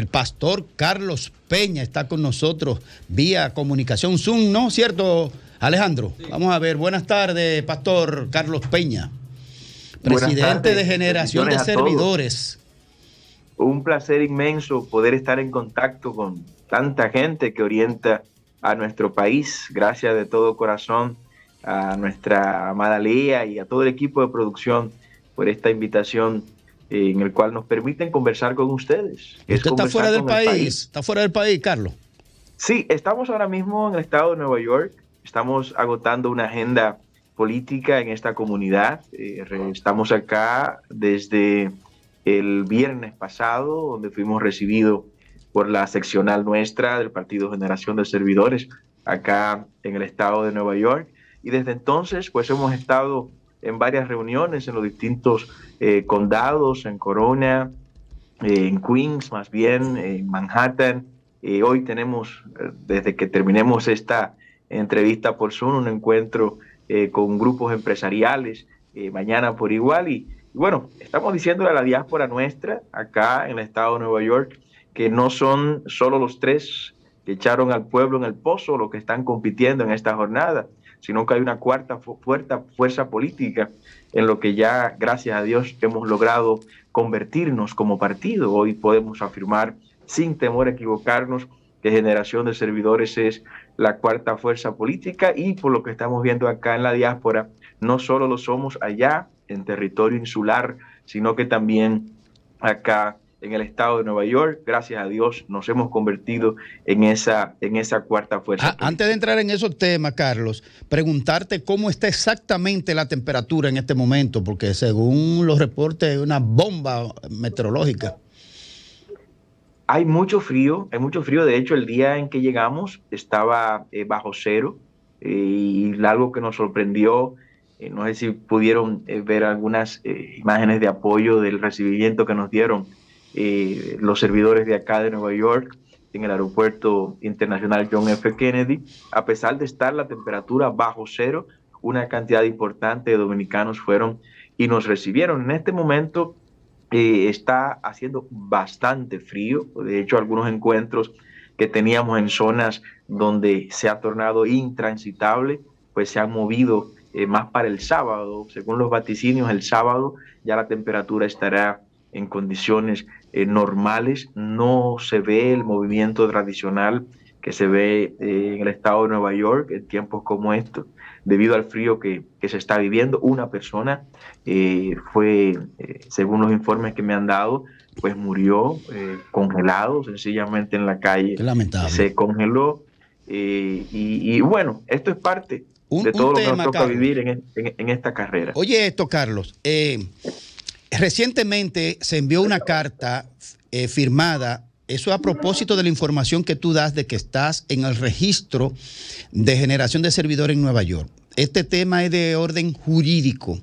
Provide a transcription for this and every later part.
pastor Carlos Peña está con nosotros vía comunicación Zoom, ¿no? ¿Cierto, Alejandro? Sí. Vamos a ver. Buenas tardes, pastor Carlos Peña, presidente de Generación de Servidores. Un placer inmenso poder estar en contacto con tanta gente que orienta a nuestro país. Gracias de todo corazón a nuestra amada Lea y a todo el equipo de producción por esta invitación en el cual nos permiten conversar con ustedes. ¿Usted está fuera del país? ¿Está fuera del país, Carlos? Sí, estamos ahora mismo en el estado de Nueva York. Estamos agotando una agenda política en esta comunidad. Estamos acá desde el viernes pasado, donde fuimos recibidos por la seccional nuestra del Partido Generación de Servidores, acá en el estado de Nueva York. Y desde entonces, pues hemos estado en varias reuniones en los distintos condados, en Corona, en Queens, más bien, en Manhattan. Hoy tenemos, desde que terminemos esta entrevista por Zoom, un encuentro con grupos empresariales, mañana por igual. Y bueno, estamos diciéndole a la diáspora nuestra, acá en el estado de Nueva York, que no son solo los tres que echaron al pueblo en el pozo los que están compitiendo en esta jornada, sino que hay una cuarta fuerza política en lo que ya, gracias a Dios, hemos logrado convertirnos como partido. Hoy podemos afirmar, sin temor a equivocarnos, que Generación de Servidores es la cuarta fuerza política, y por lo que estamos viendo acá en la diáspora, no solo lo somos allá en territorio insular, sino que también acá en el estado de Nueva York. Gracias a Dios nos hemos convertido en esa cuarta fuerza. Antes de entrar en esos temas, Carlos, preguntarte cómo está exactamente la temperatura en este momento, porque según los reportes es una bomba meteorológica. Hay mucho frío. De hecho, el día en que llegamos estaba bajo cero, y algo que nos sorprendió, no sé si pudieron ver algunas imágenes de apoyo del recibimiento que nos dieron los servidores de acá de Nueva York en el aeropuerto internacional John F. Kennedy. A pesar de estar la temperatura bajo cero, una cantidad importante de dominicanos fueron y nos recibieron. En este momento está haciendo bastante frío. De hecho, algunos encuentros que teníamos en zonas donde se ha tornado intransitable, pues se han movido más para el sábado. Según los vaticinios, el sábado ya la temperatura estará en condiciones normales. No se ve el movimiento tradicional que se ve en el estado de Nueva York en tiempos como estos, debido al frío que se está viviendo. Una persona fue, según los informes que me han dado, pues murió congelado sencillamente en la calle. Qué lamentable. Se congeló. Y bueno, esto es parte de todo lo que nos toca, Carlos, vivir en esta carrera. Oye esto, Carlos. Recientemente se envió una carta firmada, eso a propósito de la información que tú das de que estás en el registro de Generación de Servidores en Nueva York. Este tema es de orden jurídico.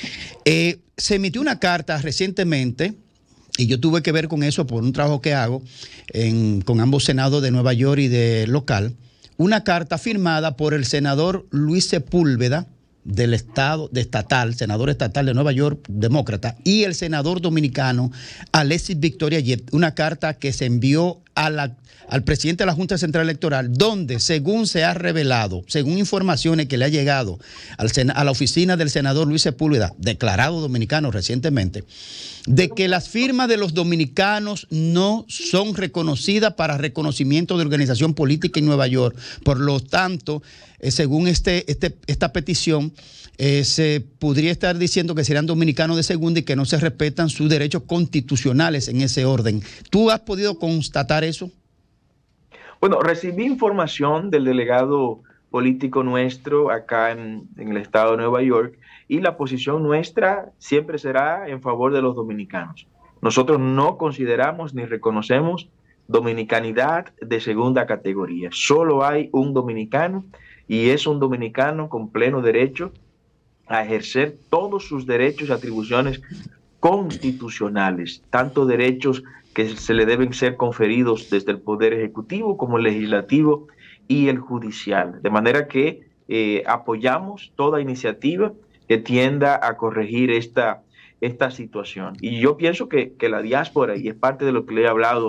Se emitió una carta recientemente, y yo tuve que ver con eso por un trabajo que hago con ambos senados de Nueva York y de local, una carta firmada por el senador Luis Sepúlveda, del senador estatal de Nueva York, demócrata, y el senador dominicano Alexis Victoria Yep, una carta que se envió al presidente de la Junta Central Electoral, donde, según se ha revelado, según informaciones que le ha llegado a la oficina del senador Luis Sepúlveda, declarado dominicano recientemente, de que las firmas de los dominicanos no son reconocidas para reconocimiento de organización política en Nueva York. Por lo tanto, según esta petición, se podría estar diciendo que serían dominicanos de segunda y que no se respetan sus derechos constitucionales en ese orden. ¿Tú has podido constatar eso? Bueno, recibí información del delegado político nuestro acá en el estado de Nueva York, y la posición nuestra siempre será en favor de los dominicanos. Nosotros no consideramos ni reconocemos dominicanidad de segunda categoría. Solo hay un dominicano, y es un dominicano con pleno derecho a ejercer todos sus derechos y atribuciones constitucionales, tanto derechos que se le deben ser conferidos desde el Poder Ejecutivo como el Legislativo y el Judicial. De manera que apoyamos toda iniciativa que tienda a corregir esta situación. Y yo pienso que la diáspora, y es parte de lo que le he hablado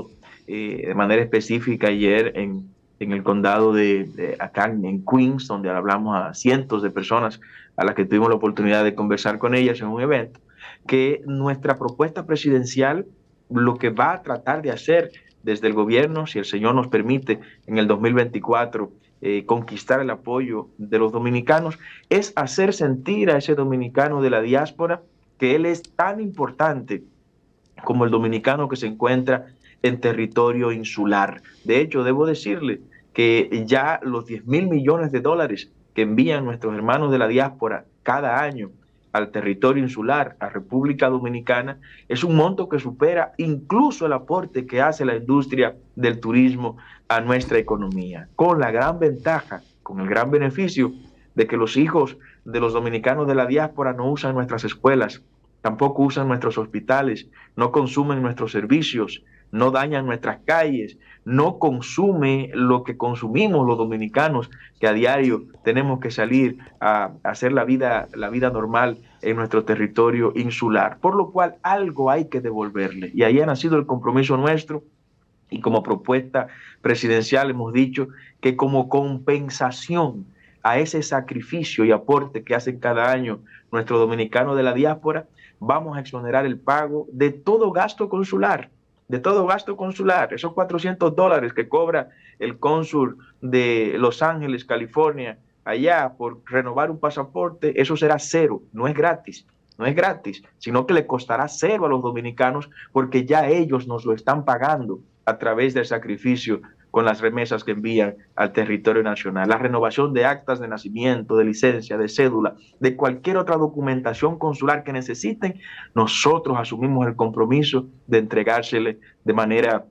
de manera específica ayer en el condado acá en Queens, donde hablamos a cientos de personas a las que tuvimos la oportunidad de conversar con ellas en un evento, que nuestra propuesta presidencial lo que va a tratar de hacer desde el gobierno, si el Señor nos permite, en el 2024, conquistar el apoyo de los dominicanos, es hacer sentir a ese dominicano de la diáspora que él es tan importante como el dominicano que se encuentra en territorio insular. De hecho, debo decirle que ya los 10,000 millones de dólares que envían nuestros hermanos de la diáspora cada año al territorio insular, a República Dominicana, es un monto que supera incluso el aporte que hace la industria del turismo a nuestra economía, con la gran ventaja, con el gran beneficio de que los hijos de los dominicanos de la diáspora no usan nuestras escuelas, tampoco usan nuestros hospitales, no consumen nuestros servicios, no dañan nuestras calles, no consume lo que consumimos los dominicanos, que a diario tenemos que salir a hacer la vida normal en nuestro territorio insular. Por lo cual algo hay que devolverle. Y ahí ha nacido el compromiso nuestro. Y como propuesta presidencial hemos dicho que como compensación a ese sacrificio y aporte que hacen cada año nuestros dominicanos de la diáspora, vamos a exonerar el pago de todo gasto consular, esos $400 que cobra el cónsul de Los Ángeles, California, allá por renovar un pasaporte, eso será cero, no es gratis, sino que le costará cero a los dominicanos porque ya ellos nos lo están pagando a través del sacrificio con las remesas que envían al territorio nacional. La renovación de actas de nacimiento, de licencia, de cédula, de cualquier otra documentación consular que necesiten, nosotros asumimos el compromiso de entregársele de manera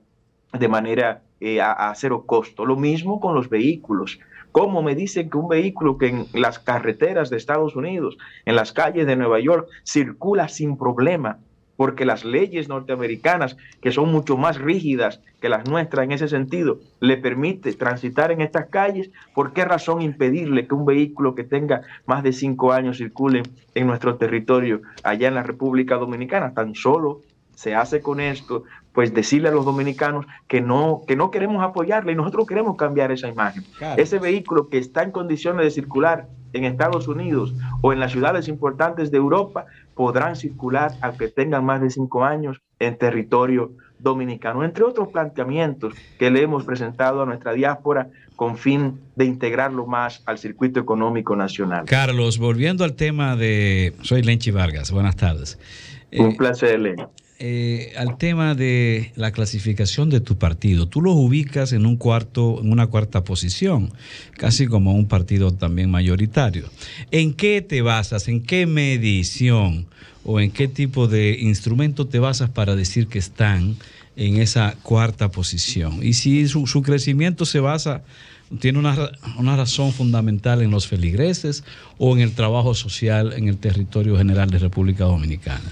a cero costo. Lo mismo con los vehículos. ¿Cómo me dicen que un vehículo que en las carreteras de Estados Unidos, en las calles de Nueva York, circula sin problema? Porque las leyes norteamericanas, que son mucho más rígidas que las nuestras en ese sentido, le permite transitar en estas calles. ¿Por qué razón impedirle que un vehículo que tenga más de 5 años circule en nuestro territorio allá en la República Dominicana? Tan solo se hace con esto, pues decirle a los dominicanos que no queremos apoyarle y nosotros queremos cambiar esa imagen. Claro. Ese vehículo que está en condiciones de circular en Estados Unidos o en las ciudades importantes de Europa podrán circular aunque tengan más de 5 años en territorio dominicano, entre otros planteamientos que le hemos presentado a nuestra diáspora con fin de integrarlo más al circuito económico nacional. Carlos, volviendo al tema soy Lenchi Vargas, buenas tardes. Un placer, Lenchi. Al tema de la clasificación de tu partido, tú los ubicas en una cuarta posición, casi como un partido también mayoritario. ¿En qué te basas? ¿En qué medición o en qué tipo de instrumento te basas para decir que están en esa cuarta posición? Y si su crecimiento tiene una razón fundamental en los feligreses o en el trabajo social en el territorio general de República Dominicana.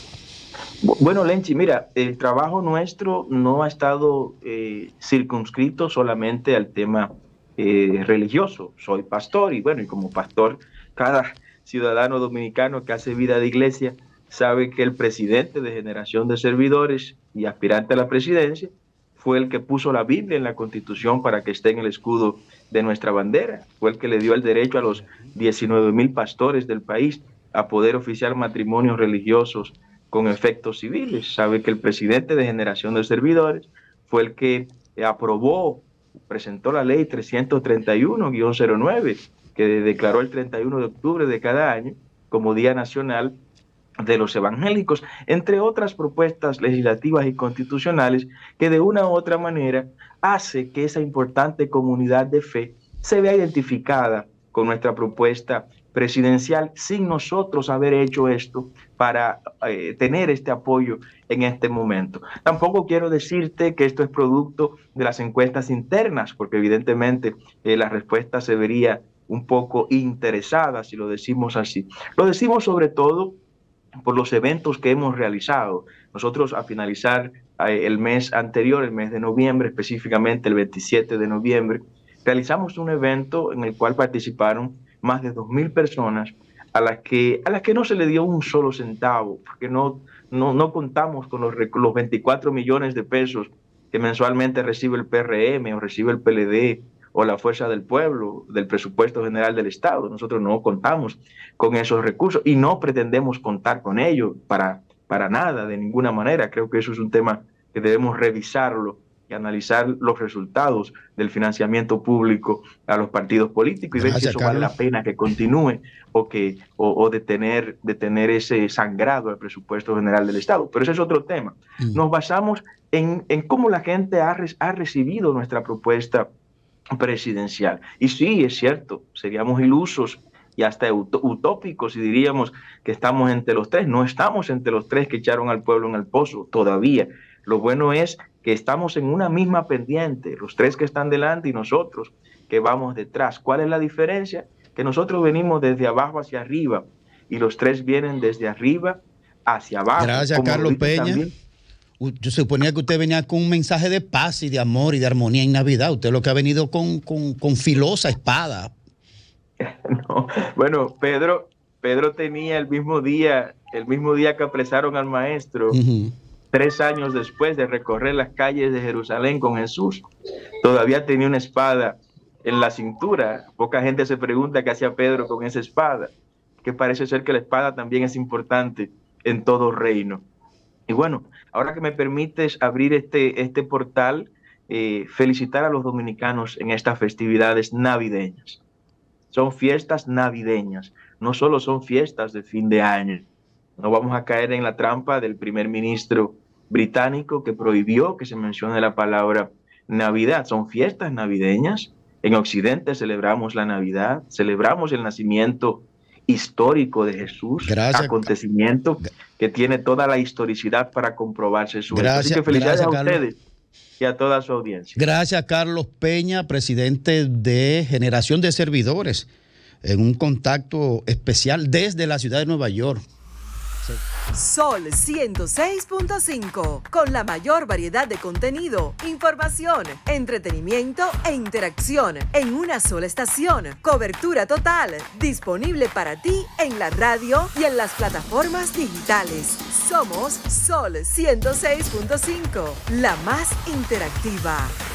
Bueno, Lenchi, mira, el trabajo nuestro no ha estado circunscrito solamente al tema religioso. Soy pastor y como pastor, cada ciudadano dominicano que hace vida de iglesia sabe que el presidente de Generación de Servidores y aspirante a la presidencia fue el que puso la Biblia en la Constitución para que esté en el escudo de nuestra bandera. Fue el que le dio el derecho a los 19,000 pastores del país a poder oficiar matrimonios religiosos con efectos civiles. Sabe que el presidente de Generación de Servidores fue el que presentó la ley 331-09, que declaró el 31 de octubre de cada año como Día Nacional de los Evangélicos, entre otras propuestas legislativas y constitucionales que de una u otra manera hace que esa importante comunidad de fe se vea identificada con nuestra propuesta presidencial sin nosotros haber hecho esto para tener este apoyo en este momento. Tampoco quiero decirte que esto es producto de las encuestas internas, porque evidentemente la respuesta se vería un poco interesada si lo decimos así. Lo decimos sobre todo por los eventos que hemos realizado. Nosotros a finalizar el mes anterior, el mes de noviembre, específicamente el 27 de noviembre, realizamos un evento en el cual participaron más de 2,000 personas a las que no se le dio un solo centavo, porque no contamos con los 24 millones de pesos que mensualmente recibe el PRM o recibe el PLD o la Fuerza del Pueblo del presupuesto general del Estado. Nosotros no contamos con esos recursos y no pretendemos contar con ellos para nada, de ninguna manera. Creo que eso es un tema que debemos revisarlo y analizar los resultados del financiamiento público a los partidos políticos y ver si eso vale la pena que continúe o detener ese sangrado al presupuesto general del Estado. Pero ese es otro tema. Nos basamos en cómo la gente ha recibido nuestra propuesta presidencial. Y sí, es cierto, seríamos ilusos y hasta utópicos si diríamos que estamos entre los tres. No estamos entre los tres que echaron al pueblo en el pozo todavía. Lo bueno es que estamos en una misma pendiente, los tres que están delante y nosotros que vamos detrás. ¿Cuál es la diferencia? Que nosotros venimos desde abajo hacia arriba y los tres vienen desde arriba hacia abajo. Gracias, Carlos Peña. También. Yo suponía que usted venía con un mensaje de paz y de amor y de armonía en Navidad. Usted lo que ha venido con filosa espada. No, bueno, Pedro tenía el mismo día que apresaron al maestro. 3 años después de recorrer las calles de Jerusalén con Jesús, todavía tenía una espada en la cintura. Poca gente se pregunta qué hacía Pedro con esa espada, que parece ser que la espada también es importante en todo reino. Y bueno, ahora que me permites abrir este portal, felicitar a los dominicanos en estas festividades navideñas. Son fiestas navideñas, no solo son fiestas de fin de año. No vamos a caer en la trampa del primer ministro británico que prohibió que se mencione la palabra Navidad. Son fiestas navideñas. En Occidente celebramos la Navidad, celebramos el nacimiento histórico de Jesús, acontecimiento que tiene toda la historicidad para comprobarse su hecho. Así que felicidades a ustedes y a toda su audiencia. Gracias, Carlos Peña, presidente de Generación de Servidores, en un contacto especial desde la ciudad de Nueva York. Sol 106.5, con la mayor variedad de contenido, información, entretenimiento e interacción en una sola estación. Cobertura total, disponible para ti en la radio y en las plataformas digitales. Somos Sol 106.5, la más interactiva.